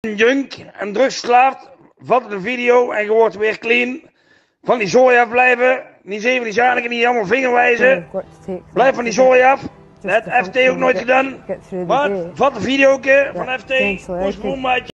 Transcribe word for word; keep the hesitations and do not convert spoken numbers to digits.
junk en drugsverslaafd, vat de video en je wordt weer clean. Van die zooi af blijven, niet zeven die zadelijke, niet allemaal vingerwijzen. Blijf van die zooi af. Dat heeft F T ook nooit gedaan. Maar vat de video van F T, post maatje.